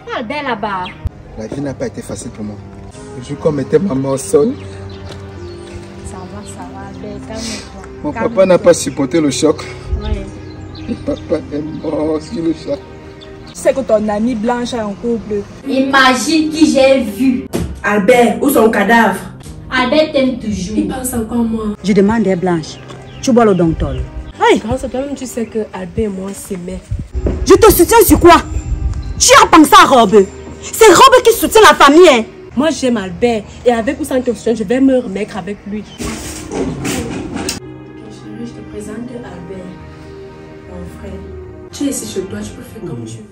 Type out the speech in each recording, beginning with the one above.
Albert là-bas. La vie n'a pas été facile pour moi. Le jour qu'on mettait maman au sol. Ça va, Albert, calme-toi. Mon papa n'a pas supporté le choc. Oui. Et papa est mort sur le choc. Tu sais que ton amie Blanche a un couple. Imagine qui j'ai vu. Albert, où son cadavre? Albert t'aime toujours. Il pense encore à moi. Je demande à Blanche. Tu bois le docteur. Hey, grâce à toi-même, tu sais que Albert et moi s'aimaient. Je te soutiens sur quoi? Tu as pensé à Robe. C'est Robe qui soutient la famille. Hein? Moi, j'aime Albert. Et avec ou sans te soutien, je vais me remettre avec lui. Chérie, je te présente Albert, mon frère. Tu es ici chez toi, tu peux faire comme tu veux.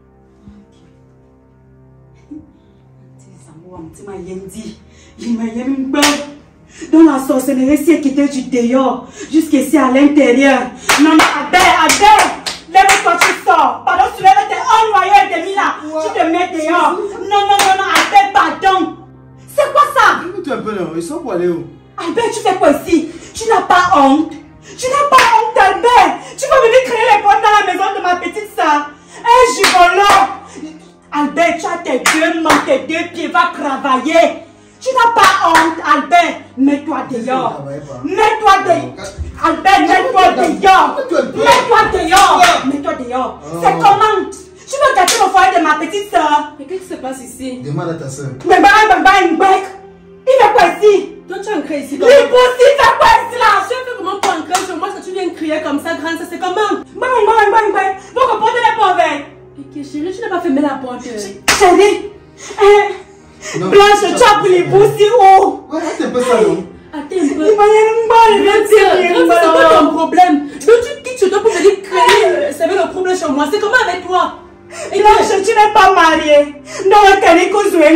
Dans la sorcellerie, c'est quitté du dehors jusqu'ici à l'intérieur. Non, mais Albert, lève-toi, tu sors. Pardon, tu lèves tes envoyés et tes mis là. Tu te mets dehors. Non, Albert, pardon. C'est quoi ça? Écoute un peu là, ils sont pour aller où? Albert, tu fais quoi ici? Tu n'as pas honte? Tu n'as pas honte, Albert? Tu vas venir créer les problèmes dans la maison de ma petite soeur. Hé, gigolo! Albert, tu as tes deux mains, tes deux pieds, va travailler. Tu n'as pas honte, Albert. Mets-toi dehors. Mets-toi dehors. Albert, mets-toi dehors. Mets-toi dehors. C'est comment? Tu veux gâter le foyer de ma petite soeur? Mais qu'est-ce qui se passe ici? Demande à ta soeur. Mais il fait quoi ici? Toi, tu as un cri ici. Il fait quoi ici là? Tu as fait comment pour un cri sur moi? Est-ce que tu viens crier comme ça, grande? Ça, c'est comment? Faut reporter les pauvres. Ok, chérie, tu n'as pas fermé la porte. Chérie, Blanche, tu as pris les poussi où? Ouais, c'est un peu ça, non? Attends un peu. C'est C'est quoi ton problème? Donc tu quittes chez toi pour venir créer c'est le problème chez moi. C'est comment avec toi? Blanche, tu n'es pas mariée. Donc, tu es cousin,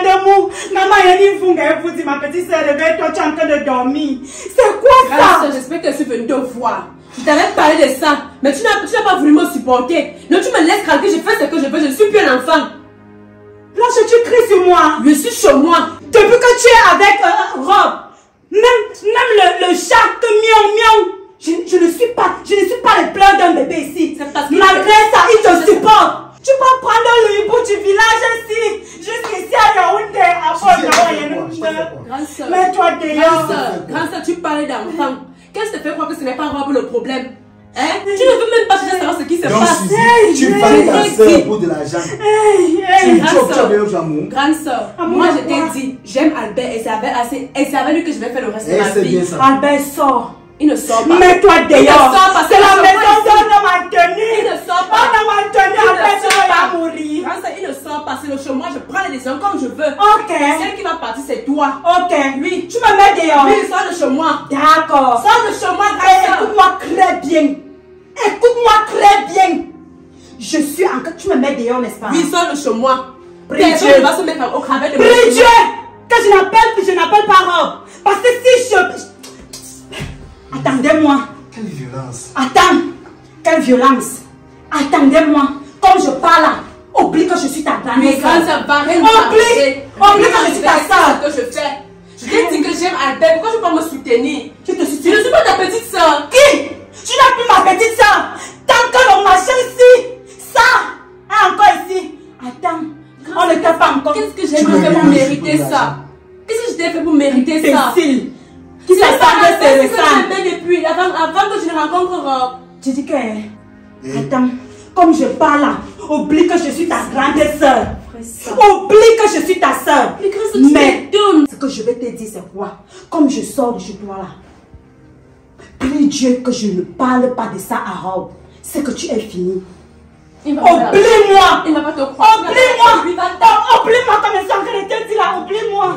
ma petite soeur, réveille-toi, tu es en train de dormir. C'est quoi ça? J'espère que je suis venue te voir. Je t'avais parlé de ça, mais tu n'as pas voulu me supporter. Donc tu me laisses tranquille, je fais ce que je veux, je ne suis plus un enfant. Blanche, tu cries sur moi. Je suis chez moi. Depuis que tu es avec Rob, même le chat que miaou, je ne suis pas les pleurs d'un bébé ici. Malgré ça, il te supporte. Tu peux prendre le hibou du village ici, jusqu'ici à Yaoundé, mets-toi dehors. Grâce, tu parlais d'enfant. Qu'est-ce qui te fait croire que ce n'est pas Rob le problème? Hein? Tu ne veux même pas savoir ce qui se passe. Tu parles ta soeur pour de l'argent. Grande soeur, moi je t'ai dit, j'aime Albert et c'est avec lui que je vais faire le reste de ma vie. Albert sort. Il ne sort pas. Mets-toi dehors. C'est la maison dont on m'a tenu. Il ne sort pas. On m'a tenu, Albert, tu vas mourir. Grâce à il ne sort pas, c'est le chez moi, je prends les décisions comme je veux. Ok. Celle qui va partir, c'est toi. Ok. Oui. Tu me mets dehors. Oui, sors de chez moi. D'accord. Sors de chez moi, grâce. Écoute-moi très bien. Écoute-moi très bien. Je suis encore. Tu me mets dehors, n'est-ce pas? Oui, sors de chez moi. Personne ne va se mettre au travers de moi. Prie Dieu que je n'appelle pas Rob. Parce que si je... Attendez-moi. Quelle violence. Attends. Quelle violence. Attendez-moi. Comme je parle là, oublie que je suis ta grande Mais grâce à Barrel, oublie que je suis ta soeur. Que je fais. Je t'ai dit que j'aime Albert. Pourquoi je peux pas me soutenir? Je te soutiens. Je ne suis pas ta petite soeur. Qui? Tu n'as plus ma petite soeur. Tant que le machin ici, ça, encore ici. Attends. On ne t'a pas encore. Qu'est-ce que j'ai fait pour mériter ça? Qu'est-ce que je t'ai fait pour mériter ça? Qui s'est parlé, c'est le sang. Depuis, avant que je ne rencontre Rob. Tu dis que... Attends, comme je parle là, oublie que je suis ta grande soeur. Oublie que je suis ta soeur. Mais ce que je vais te dire, c'est quoi? Comme je sors de chez toi là, prie Dieu que je ne parle pas de ça à Rob. C'est que tu es fini. Oublie-moi. Il ne va pas te croire. Oublie-moi. Oublie-moi comme ça que je te dis là. Oublie-moi.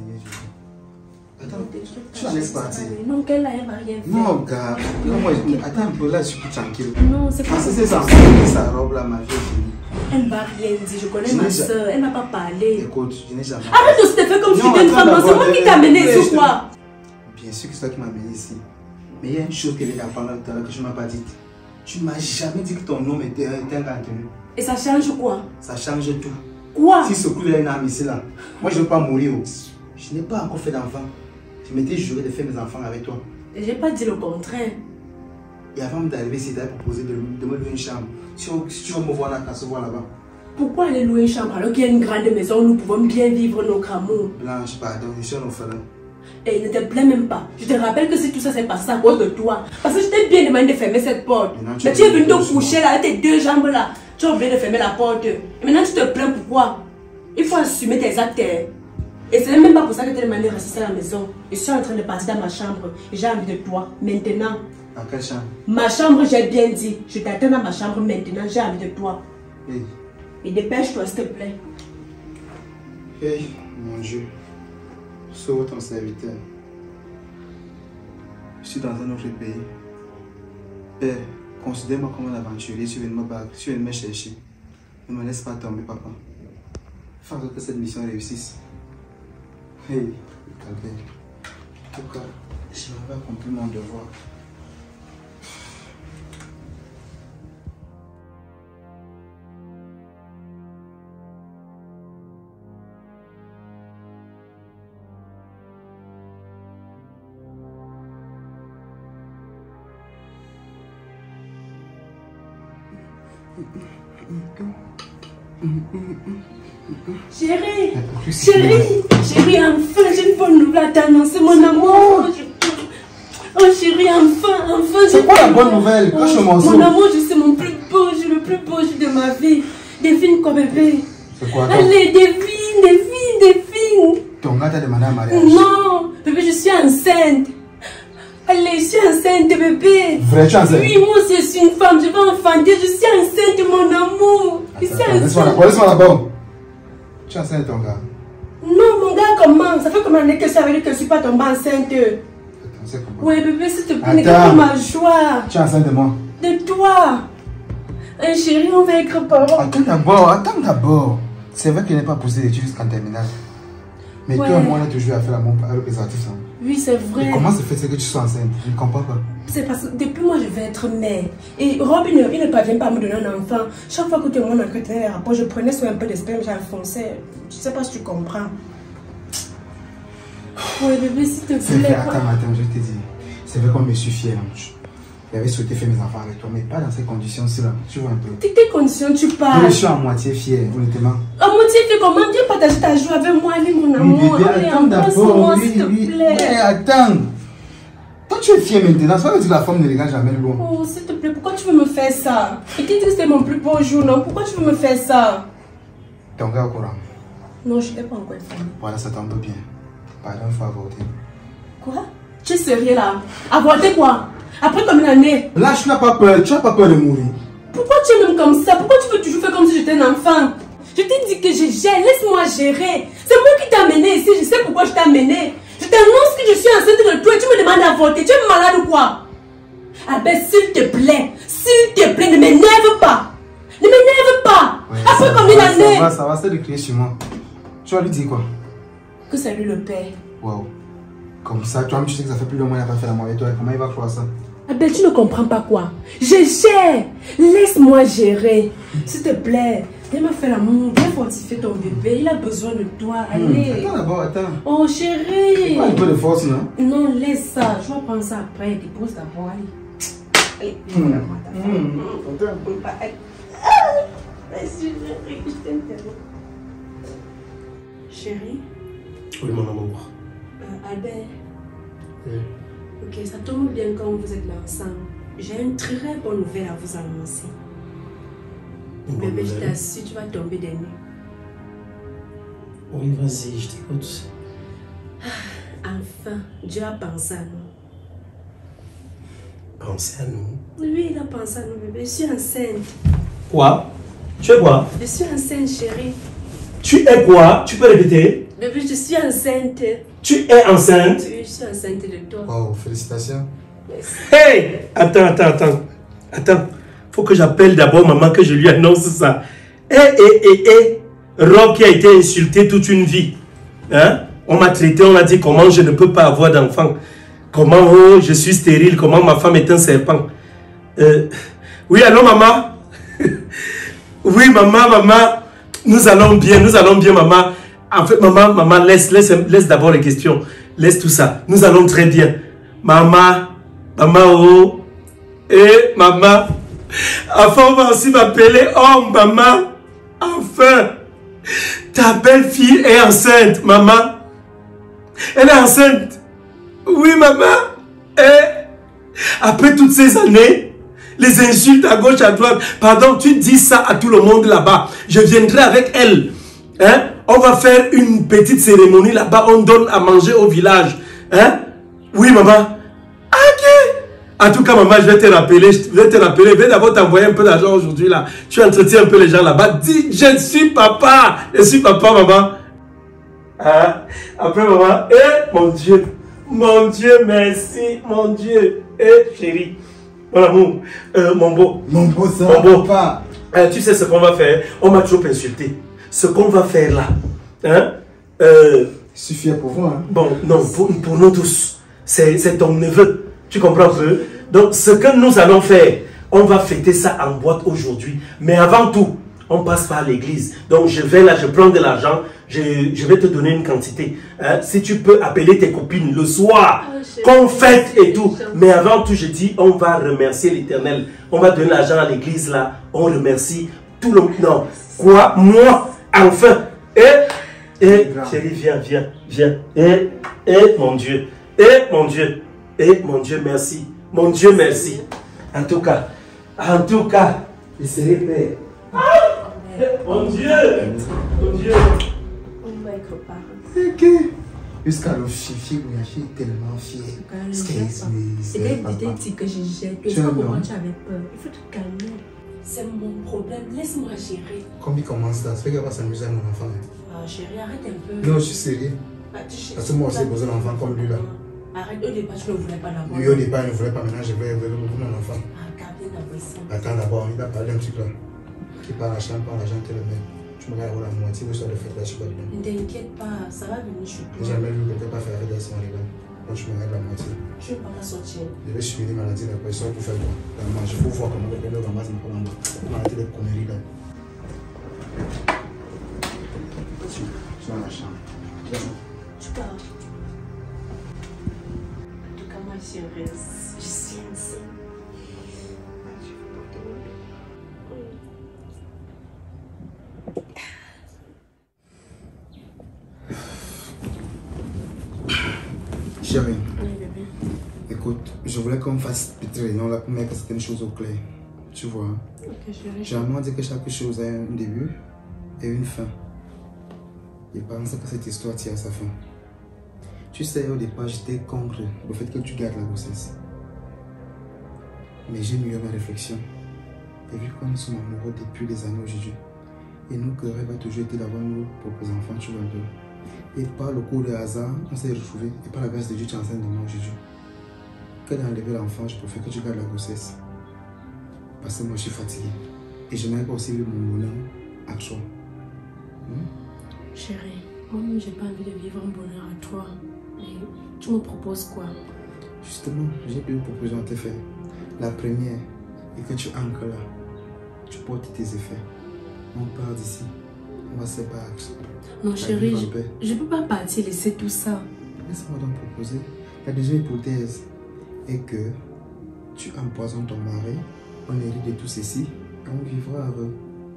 Attends, tu la laisses partir. Non, qu'elle va rien faire. Non, gars, attends un peu là, je suis plus tranquille. Non, c'est pas ça. C'est ça, sa robe là, ma vie. Elle ne va rien dire, je connais ma soeur, elle ne m'a pas parlé. Écoute, je n'ai jamais. Arrête de se faire comme si tu étais une femme, c'est moi qui t'ai amené ici ou quoi? Bien sûr que c'est toi qui m'as amené ici. Mais il y a une chose qu'elle a parlé tout à l'heure que je ne m'as pas dite. Tu ne m'as jamais dit que ton nom était un contenu. Et ça change quoi? Ça change tout. Quoi? Si ce coup il y a une âme ici là, moi je ne veux pas mourir. Je n'ai pas encore fait d'enfant. Je m'étais juré de faire mes enfants avec toi. Et j'ai pas dit le contraire. Et avant d'arriver ici, tu as proposé de me donner une chambre. Si tu veux me voir là, tu vas se voir là-bas. Pourquoi aller louer une chambre alors qu'il y a une grande maison où nous pouvons bien vivre nos amours? Blanche, pardon, je suis un orphelin. Et ne te plains même pas. Je te rappelle que si tout ça s'est passé à cause de toi. Parce que je t'ai bien demandé de fermer cette porte. Mais tu es venu te coucher là, avec tes deux jambes là. Tu as oublié de fermer la porte. Et maintenant tu te plains pourquoi? Il faut assumer tes actes. Et ce n'est même pas pour ça que tu es demandé de rester à la maison. Je suis en train de partir dans ma chambre. Et j'ai envie de toi. Maintenant. Dans quelle chambre? Ma chambre, j'ai bien dit. Je t'attends dans ma chambre maintenant. J'ai envie de toi. Hey. Et dépêche-toi, s'il te plaît. Hey, mon Dieu. Sauve ton serviteur. Je suis dans un autre pays. Père, considère-moi comme un aventurier. Tu viens de me battre, tu viens de me chercher. Ne me laisse pas tomber, papa. Fais en sorte que cette mission réussisse. Hey, Albert. En tout cas, je vais accomplir mon devoir. Chérie, chérie, enfin j'ai une bonne nouvelle à t'annoncer, mon amour. Oh chérie, enfin. C'est quoi la bonne nouvelle? Cache le morceau. Mon amour, je suis mon plus beau jour, le plus beau jour de ma vie. Devine quoi, bébé? C'est quoi? Allez, devine. Ton gars t'a demandé un mariage? Non, bébé, je suis enceinte. Allez, je suis enceinte, bébé. Vrai, tu es enceinte? Oui, moi aussi, je suis une femme, je vais enfanter, je suis enceinte, mon amour. Je suis enceinte. Laisse-moi d'abord. Tu es enceinte, ton gars? Non, mon gars, comment? Ça fait combien d'années que ça veut dire que je ne suis pas tombée enceinte? Attends, c'est comment? Oui, bébé, s'il te plaît, ne pas ma joie. Tu es enceinte de moi? De toi. Chérie, on va être parents. Attends d'abord. C'est vrai qu'il n'est pas poussé d'études jusqu'en terminale. Mais toi et moi, on a toujours à faire l'amour avec les artistes. Oui, c'est vrai. Et comment se fait-il que tu sois enceinte? Je ne comprends pas. C'est parce que depuis moi, je vais être mère. Et Rob, il ne parvient pas à me donner un enfant. Chaque fois que tout le monde entretenait les rapports, je prenais sur un peu de sperme, j'enfonçais. Je ne sais pas si tu comprends. Oui, bébé, s'il te plaît. C'est vrai, attends, je te dis. C'est vrai qu'on me suis fier. J'avais souhaité faire mes enfants avec toi, mais pas dans ces conditions-ci là. Tu vois un peu. De quelles conditions tu parles? Je suis à moitié fier, honnêtement. À moitié fier, comment? Viens partager ta joie avec moi, allez, mon amour. Oui, bébé, attends d'abord. Oui. Mais attends. Toi, tu es fier maintenant. C'est pas que la femme ne regarde jamais loin. Oh, s'il te plaît, pourquoi tu veux me faire ça? Et qui dit que c'est mon plus beau jour, non? Pourquoi tu veux me faire ça? Ton gars au courant? Non, je ne l'ai pas encore informé. Voilà, ça tombe bien. Pardon, il faut avorter. Quoi? Tu es sérieux là? Avorter quoi? Après combien d'années? Là, tu n'as pas peur. Tu n'as pas peur de mourir. Pourquoi tu es même comme ça? Pourquoi tu veux toujours faire comme si j'étais un enfant? Je t'ai dit que je gère, laisse-moi gérer. C'est moi qui t'ai amené ici, je sais pourquoi je t'ai amené. Je t'annonce que je suis enceinte de toi et tu me demandes d'avorter. Tu es malade ou quoi? Ah ben s'il te plaît, ne m'énerve pas. Ne m'énerve pas. Ouais, après combien d'années? Ça va, c'est de crier sur moi. Tu vas lui dire quoi? Que c'est lui le père. Waouh. Comme ça, toi-même tu sais que ça fait plus de mois qu'il n'a pas fait l'amour avec toi. Comment il va croire ça? Ah ben tu ne comprends pas quoi? Je gère. Laisse-moi gérer. S'il te plaît. Viens me faire l'amour. Viens fortifier ton bébé. Il a besoin de toi. Allez. Attends d'abord, attends. Oh chérie. Pas un peu de force, non? Non, laisse ça. Je vais prendre ça après. Dépose d'abord. Allez. Allez. Chérie. Oui, mon amour. Albert. Oui. Ok, ça tombe bien quand vous êtes là ensemble. J'ai une très bonne nouvelle à vous annoncer. Bébé, je t'assure, tu vas tomber des nues. Oui, vas-y, je t'écoute. Enfin, Dieu a pensé à nous. Pensez à nous. Oui, il a pensé à nous, bébé. Je suis enceinte. Quoi? Tu es quoi? Je suis enceinte, chérie. Tu es quoi? Tu peux répéter? Bébé, je suis enceinte. Tu es enceinte? Oui, je suis enceinte de toi. Oh, félicitations. Merci. Hey! Attends. Faut que j'appelle d'abord maman que je lui annonce ça. Rob qui a été insulté toute une vie. Hein? On m'a traité, on m'a dit comment je ne peux pas avoir d'enfant. Comment je suis stérile, comment ma femme est un serpent. Oui, allô maman? Oui, maman. Nous allons bien, maman. En fait, maman, laisse d'abord les questions. Laisse tout ça. Nous allons très bien. Maman, oh. Maman. Enfin, on va aussi m'appeler homme, maman. Enfin, ta belle-fille est enceinte, maman. Elle est enceinte. Oui, maman. Et après toutes ces années, les insultes à gauche, à droite. Pardon, tu dis ça à tout le monde là-bas. Je viendrai avec elle. Hein? On va faire une petite cérémonie là-bas. On donne à manger au village. Hein? Oui, maman. Ok. En tout cas, maman, je vais te rappeler. Je vais d'abord t'envoyer un peu d'argent aujourd'hui là. Tu entretiens un peu les gens là-bas. Dis, je suis papa. Je suis papa, maman. Hein? Après, maman. Mon Dieu. Mon Dieu, merci. Mon Dieu. Chérie. Mon amour. Mon beau. Mon beau, ça mon beau. pas. Tu sais ce qu'on va faire? On m'a trop insulté. Ce qu'on va faire là. Hein? Je suis fier pour vous. Hein? Bon, non, pour nous tous. C'est ton neveu. Tu comprends un peu? Donc, ce que nous allons faire, on va fêter ça en boîte aujourd'hui. Mais avant tout, on passe par l'église. Donc, je vais là, je prends de l'argent. Je vais te donner une quantité. Hein? Si tu peux appeler tes copines le soir, qu'on fête et tout. Mais avant tout, je dis, on va remercier l'Éternel. On va donner l'argent à l'église là. On remercie tout le monde. Non. Quoi? Moi? Enfin. Chérie, viens. Mon Dieu. Mon Dieu. Mon Dieu, merci. Mon Dieu, merci. En tout cas, je serai père. Mon Dieu. Ok. Jusqu'à le fier, je suis tellement fier. C'était dit que je jette. Je sais pas pourquoi tu avais peur. Il faut te calmer. C'est mon problème. Laisse-moi gérer. Comme il commence là, ça fait qu'elle va s'amuser à mon enfant. Chérie, arrête un peu. Non, je suis sérieux. Parce que moi aussi, j'ai besoin d'un enfant comme lui là. Arrête, au départ, tu ne voulais pas l'avoir. Oui, au départ, il ne voulait pas. Maintenant, je vais beaucoup mon enfant. Gardez d'abord ça. Attends d'abord, il va parler un petit peu. Qui parle à l'argent, tu le mets. Tu me regardes la moitié, vous savez le faire là, je suis pas dedans. Ne t'inquiète pas, ça va venir sur toi. J'ai jamais vu quelqu'un pas faire avec son là. Quand tu me regardes la moitié. Je ne vais pas sortir. Je vais subir des maladies, la pression pour faire quoi. Je peux voir comment quelqu'un le ramasse, mais pas dans moi. On va arrêter les conneries là. Tu vas dans la chambre. Tu pars. En tout cas, moi, je suis heureuse. Je suis enceinte. Chérie, Oui, bébé. écoute, je voulais qu'on fasse petite réunion là pour mettre certaines choses au clair. Tu vois? Ok, chérie. Généralement, on dit que chaque chose a un début et une fin. Et pense que cette histoire tient à sa fin. Tu sais, au départ, j'étais contre le fait que tu gardes la grossesse. Mais j'ai mieux ma réflexion. Et vu qu'on sommes amoureux depuis des années aujourd'hui, et nous que rêve a toujours été d'avoir nos propres enfants, tu vois un peu. Et par le coup de hasard, on s'est retrouvés. Et par la grâce de Dieu, tu es enceinte de moi aujourd'hui. Que d'enlever l'enfant, je préfère que tu gardes la grossesse. Parce que moi, je suis fatigué. Et je n'arrive pas aussi vivre mon bonheur à toi. Chérie, moi-même, j'ai pas envie de vivre un bonheur à toi. Et tu me proposes quoi? Justement, j'ai deux propositions à te faire. La première est que tu ancres là. Tu portes tes effets. On part d'ici. On va se séparer. Non, chérie, je ne peux pas partir laisser tout ça. Laisse-moi donc proposer. La deuxième hypothèse est que tu empoisonnes ton mari, on hérite de tout ceci et on vivra heureux.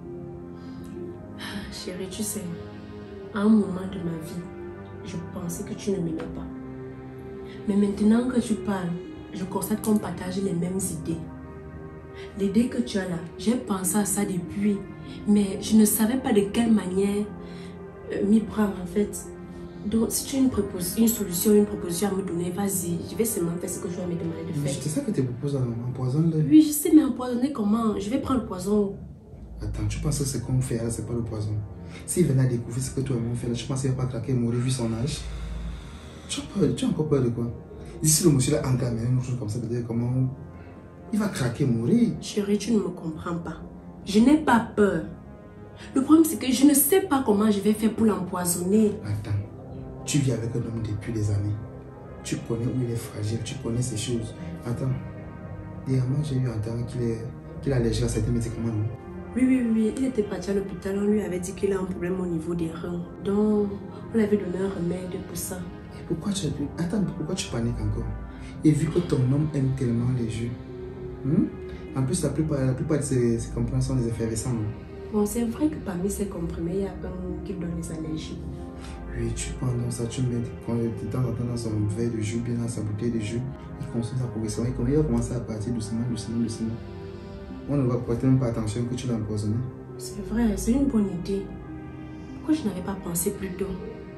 Chérie, tu sais, à un moment de ma vie, je pensais que tu ne m'aimais pas. Mais maintenant que tu parles, je constate qu'on partage les mêmes idées. L'idée que tu as là, j'ai pensé à ça depuis, mais je ne savais pas de quelle manière m'y prendre en fait. Donc, si tu as une solution, une proposition à me donner, vas-y, je vais seulement faire ce que je vais me demander de faire. C'est ça que tu proposes empoisonner. Oui, je sais, mais empoisonner comment? Je vais prendre le poison. Attends, tu penses que ce qu'on fait là, c'est pas le poison? S'il venait à découvrir ce que toi et moi on fait là, tu penses qu'il va pas craquer et mourir vu son âge? Tu as encore peur de quoi? Ici, le monsieur là, encamé, une chose comme ça, peut-être comment il va craquer, mourir. Chérie, tu ne me comprends pas. Je n'ai pas peur. Le problème, c'est que je ne sais pas comment je vais faire pour l'empoisonner. Attends, tu vis avec un homme depuis des années. Tu connais où il est fragile, tu connais ces choses. Attends, dernièrement, j'ai eu entendre qu'il a allergique à certains médicaments, non? Oui, il était parti à l'hôpital, on lui avait dit qu'il a un problème au niveau des reins. Donc, on lui avait donné un remède pour ça. Et pourquoi tu paniques encore? Et vu que ton homme aime tellement les jus, en plus la plupart de ces comprimés sont des effervescents, non? Bon, c'est vrai que parmi ces comprimés, il y a un qui donne des allergies. Oui, tu prends dans ça, tu mets quand de temps en temps dans son verre de jus, bien dans sa bouteille de jus, il consomme ça progressivement. Il va commencer à partir doucement. On ne va porter même pas attention que tu l'as empoisonné. C'est vrai, c'est une bonne idée. Pourquoi je n'avais pas pensé plus tôt?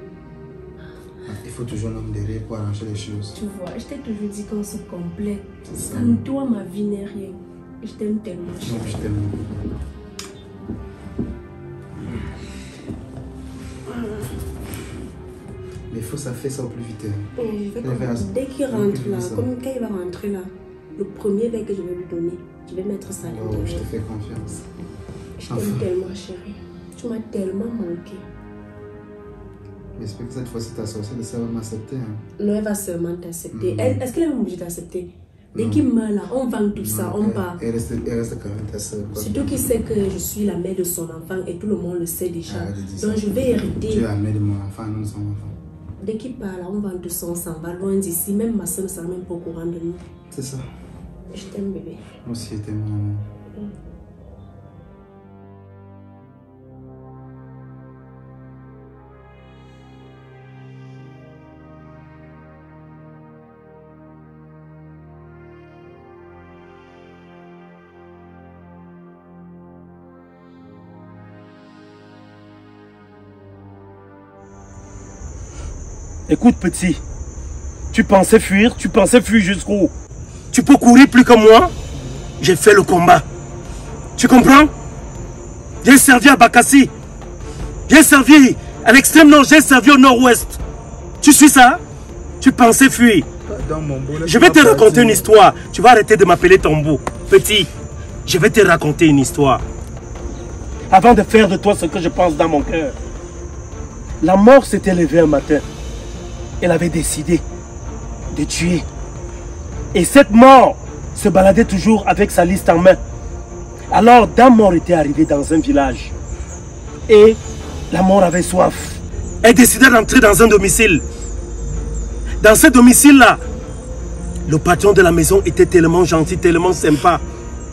Il faut toujours l'homme derrière pour arranger les choses. Tu vois, je t'ai toujours dit qu'on se complète. Sans toi, ma vie n'est rien. Je t'aime tellement. Non, je t'aime beaucoup. Mais il faut ça fait ça au plus vite. Dès qu'il rentre là, comme quand il va rentrer là, le premier verre que je vais lui donner, je vais mettre ça à l'intérieur. Je te fais confiance. Je t'aime tellement, chérie. Tu m'as tellement manqué. J'espère que cette fois-ci ta sorcière de ça va m'accepter. Hein. Non, elle va seulement t'accepter. Est-ce qu'elle est obligée d'accepter? Dès qu'il meurt là, on vend tout ça, on part. Elle reste quand même ta soeur. Surtout qu'il sait que je suis la mère de son enfant et tout le monde le sait déjà. Donc je vais hériter. Tu es la mère de mon enfant, non de son enfant. Dès qu'il part là, on vend tout ça, on s'en va loin d'ici. Même ma soeur ne sera même pas au courant de nous. C'est ça. Je t'aime, bébé. Moi aussi, je t'aime, maman. Écoute, petit, tu pensais fuir jusqu'où? Tu peux courir plus que moi? J'ai fait le combat. Tu comprends? J'ai servi à Bakassi. J'ai servi à l'extrême nord, j'ai servi au nord-ouest. Tu suis ça? Tu pensais fuir? Je vais te raconter une histoire. Tu vas arrêter de m'appeler Tombo. Petit, je vais te raconter une histoire. Avant de faire de toi ce que je pense dans mon cœur. La mort s'était levée un matin. Elle avait décidé de tuer. Et cette mort se baladait toujours avec sa liste en main. Alors, Dame Mort était arrivée dans un village. Et la mort avait soif. Elle décida d'entrer dans un domicile. Dans ce domicile-là, le patron de la maison était tellement gentil, tellement sympa,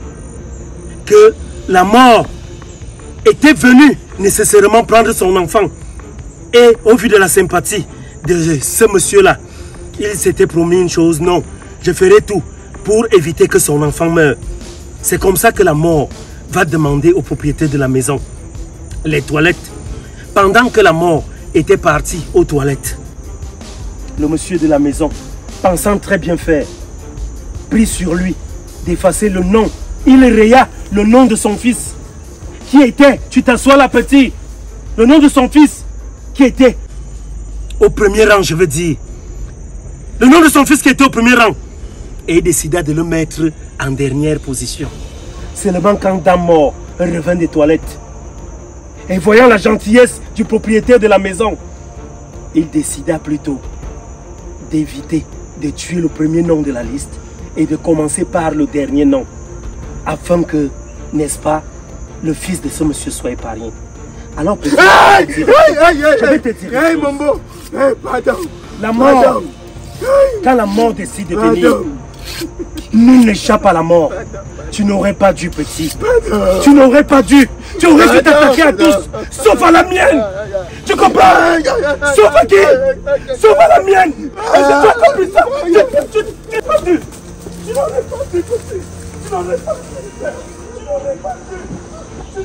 que la mort était venue nécessairement prendre son enfant. Et au vu de la sympathie de ce monsieur-là, il s'était promis une chose: non, je ferai tout pour éviter que son enfant meure. C'est comme ça que la mort va demander au propriétaire de la maison les toilettes. Pendant que la mort était partie aux toilettes, le monsieur de la maison, pensant très bien faire, prit sur lui d'effacer le nom. Il raya le nom de son fils, qui était, tu t'assois là petit, le nom de son fils, qui était au premier rang, je veux dire. Le nom de son fils qui était au premier rang. Et il décida de le mettre en dernière position. Seulement quand Dame Mort revint des toilettes, et voyant la gentillesse du propriétaire de la maison, il décida plutôt d'éviter de tuer le premier nom de la liste et de commencer par le dernier nom, afin que, n'est-ce pas, le fils de ce monsieur soit épargné. Alors, petit, je vais te dire. Hey, Mambo! Hey, pardon! La mort, quand la mort décide de venir, nul n'échappe à la mort. Tu n'aurais pas dû, petit. Tu n'aurais pas dû. Tu aurais dû t'attaquer à tous, sauf à la mienne. Tu comprends? Sauf à qui? Sauf à la mienne. Et je dois compris ça. Tu n'aurais pas dû. Tu n'aurais pas dû, petit. Tu n'aurais pas dû. Tu n'aurais pas dû.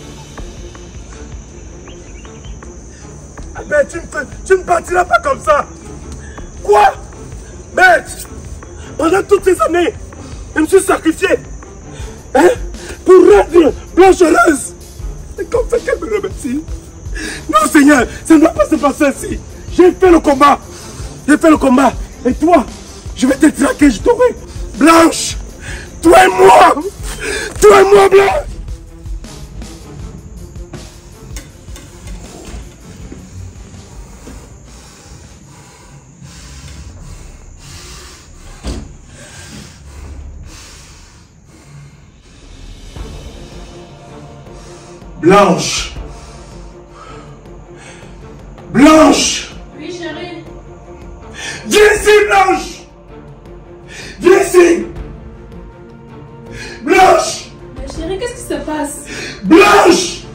Mais tu ne partiras pas comme ça. Quoi? Bête! Pendant toutes ces années, je me suis sacrifié, hein, pour rendre Blanche heureuse. C'est comme ça qu'elle me remercie. Non, Seigneur, ça ne doit pas se passer ainsi. J'ai fait le combat. J'ai fait le combat. Et toi, je vais te traquer, je t'aurai. Blanche, toi et moi, Blanche. Blanche! Blanche! Oui, chérie. Viens ici, Blanche! Viens ici! Blanche! Mais chérie, qu'est-ce qui se passe? Blanche!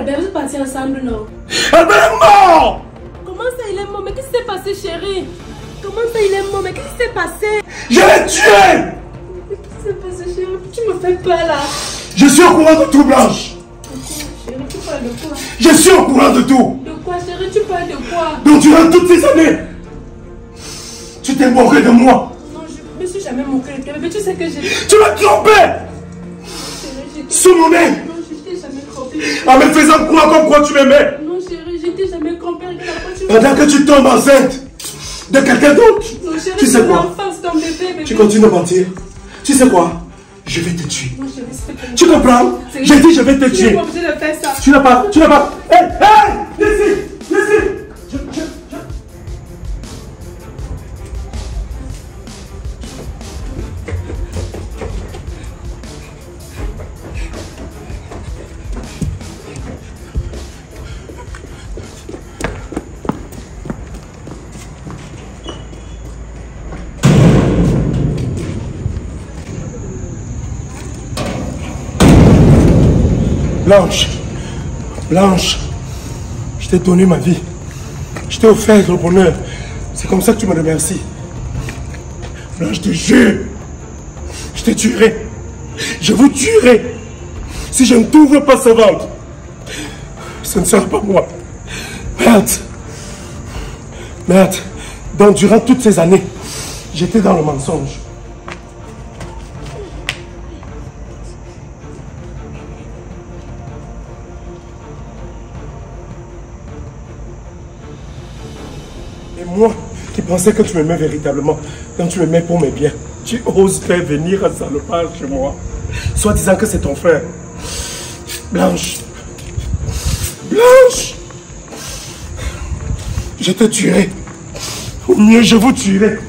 Albert, vous êtes partis ensemble, non? Albert est mort! Comment ça, il est mort? Mais qu'est-ce qui s'est passé, chérie? Comment ça, il est mort? Mais qu'est-ce qui s'est passé? Je l'ai tué! Mais qu'est-ce qui s'est passé, chérie? Tu me fais peur, là. Je suis au courant de tout, Blanche. Chérie, tu parles de quoi? Je suis au courant de tout. De quoi, chérie? Tu parles de quoi? Donc durant toutes ces années, tu t'es moqué de moi. Non, je me suis jamais moqué de toi. Mais tu sais que j'ai... Tu m'as trompé. Sous mon nez. Non, je t'ai jamais trompé. En me faisant croire comme quoi tu m'aimais. Non, chérie, je t'ai jamais trompé. Pendant que tu tombes enceinte de quelqu'un d'autre. Non, chérie, tu sais quoi? c'est ton bébé. Tu continues de mentir. Tu sais quoi? Je vais te tuer. Non, chérie, s'il te plaît. Tu comprends? J'ai dit je vais te Tu n'es tuer. pas obligé de faire ça. Tu n'as pas. Hé, laissez. Blanche, je t'ai donné ma vie. Je t'ai offert le bonheur. C'est comme ça que tu me remercies. Blanche, je te jure, je te tuerai. Je vous tuerai. Si je ne t'ouvre pas ce ventre, ce ne sera pas moi. Merde. Donc, durant toutes ces années, j'étais dans le mensonge. Et moi, qui pensais que tu m'aimais véritablement, quand tu m'aimais pour mes biens, tu oses faire venir un salopard chez moi, soit disant que c'est ton frère. Blanche, je te tuerai. Ou mieux, je vous tuerai.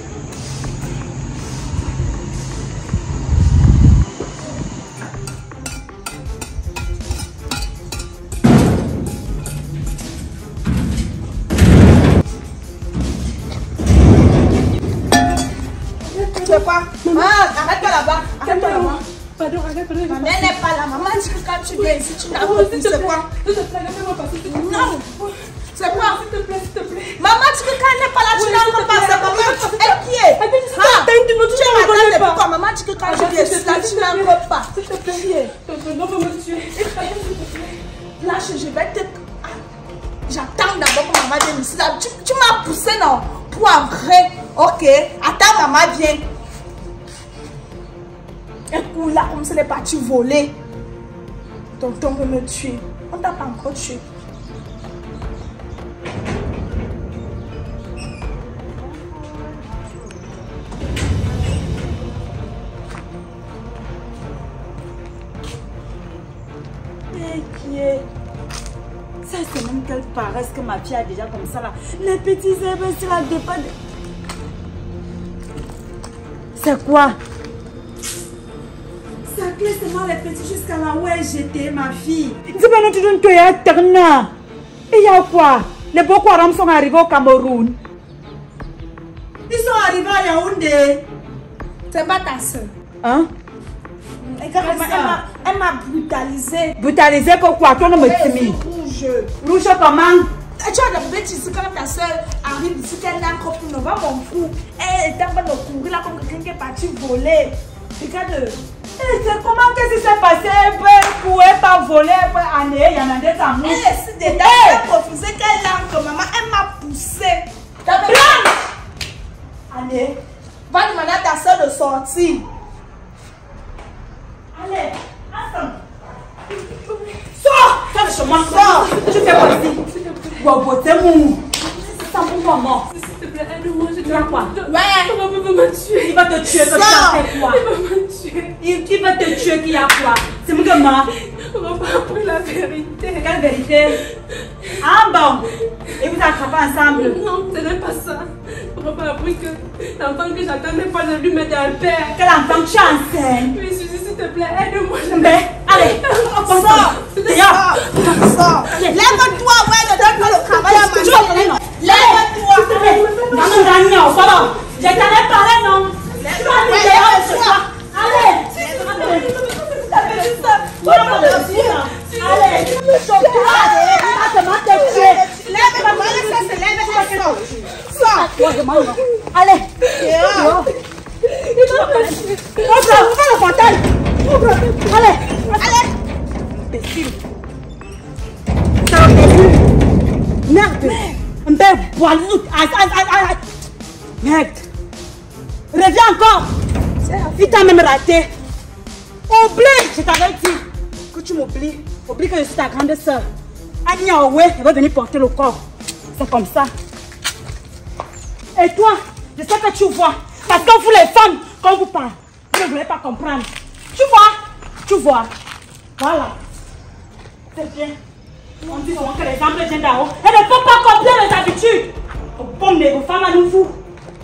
C'est quoi? Arrête-toi là-bas. Arrête-toi là-bas. Pardon, arrête. Ma mère n'est pas là. Maman dit que quand tu viens ici, tu n'as pas vu. C'est quoi? S'il te plaît, laisse-moi passer. Non. C'est quoi? S'il te plaît. Maman dit que quand elle n'est pas là, tu n'as pas. C'est maman. Elle qui est? Tu m'attends depuis quand? Maman dit que quand je viens ici, là, tu n'as pas. S'il te plaît. Non, faut me tuer. Lâche, je vais te... J'attends d'abord que maman vienne ici. Là, tu m'as poussé, non? Pour un vrai. Ok. Attends, maman vient. Écoute là, comme si elle est partie voler. Tonton veut me tuer. On t'a pas encore tué. Qui est... Ça c'est même quelle paresse que ma fille a déjà comme ça là. Les petits herbes sur la dépend. C'est quoi? Ça clé seulement les petits jusqu'à là où est jetée ma fille. Dis-moi non tu donnes toi à Terna. Et y a quoi? Les Boko Haram sont arrivés au Cameroun. Ils sont arrivés à Yaoundé. C'est pas ta soeur. Hein? Elle m'a brutalisé. Brutalisé pourquoi? Toi ne me timide. Rouge. Rouge comment? Tu as des bêtises quand ta soeur arrive ici, qu'elle n'a encore plus, va mon fou. Elle est en train de courir là comme quelqu'un qui est parti voler. Regarde. Comment qu'est-ce qui s'est passé? Elle ne pouvait pas voler, elle peut aller, il y en a des amours. Elle est si dedans, elle a refusé qu'elle entre, maman, elle m'a poussé. Allez, va demander à ta soeur de sortir. Allez, attends. Sors! Sors de chez moi, sors! Tu fais quoi ici? Boboté mou! C'est ça pour moi. S'il te plaît, aide-moi, je te Tu as quoi? Ouais. Maman veut me tuer. Il va te tuer, que tu as fait quoi? Il va me tuer. Il va te tuer, qui a quoi? C'est mon gamin. On va pas appris la vérité. Quelle vérité? Ah bon? Et vous attrapez ensemble? Non, ce n'est pas ça. On va pas appris que l'enfant que j'attends n'est pas de lui, mais d'un père. Quel enfant tu es enceinte? Mais Suzy, s'il te plaît, aide-moi. Mais, allez, Sors. Sors. Lève-toi, ouais, ne donne pas le travail à ma soeur. Lève-toi. Maman gagnant, voilà. Je t'en ai parlé, non? Tu vas me dire ce soir. Allez! Allez! Allez! Allez. Ouvre la fontaine. Ouvre. Allez. Imbécile. Ça va plus. Merde. Un bel boiloute. Merde. Reviens encore. Il t'a même raté. Oublie. Je t'avais dit que tu m'oublies. Oublie que je suis ta grande soeur. Anya Owe, elle va venir porter le corps. C'est comme ça. Et toi, je sais que tu vois. Parce que vous les femmes, quand vous parlez, vous ne voulez pas comprendre. Tu vois. Voilà. C'est bien. On dit souvent que les hommes viennent d'en haut. Elles ne peuvent pas comprendre les habitudes. Bon, mais vos femmes à nous, vous.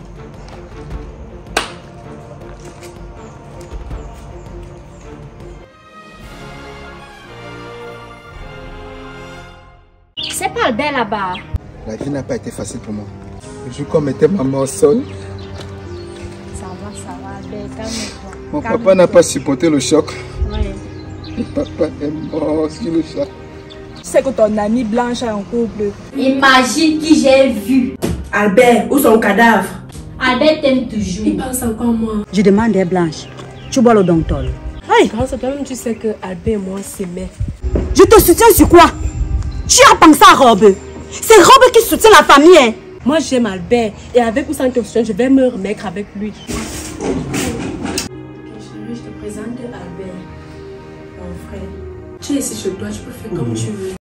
C'est pas Albert là-bas. La vie n'a pas été facile pour moi. Le jour qu'on mettait ma main au sol, Ça va, Albert, calme-toi. mon papa n'a pas supporté le choc. Ouais. Et papa est mort sur le choc. Tu sais que ton amie Blanche a un couple. Imagine qui j'ai vu. Albert, où son cadavre? Albert t'aime toujours. Il pense encore à moi. Je demande à Blanche. Tu bois le dontol. Hey, Grâce à toi-même, tu sais que Albert et moi s'aimaient. je te soutiens sur quoi? Tu as pensé à Robe. C'est Robe qui soutient la famille. Hein? Moi, j'aime Albert. Et avec ou sans ton soutien, je vais me remettre avec lui. Chérie, je te présente Albert, mon frère. Tu es ici chez toi, tu peux faire comme tu veux.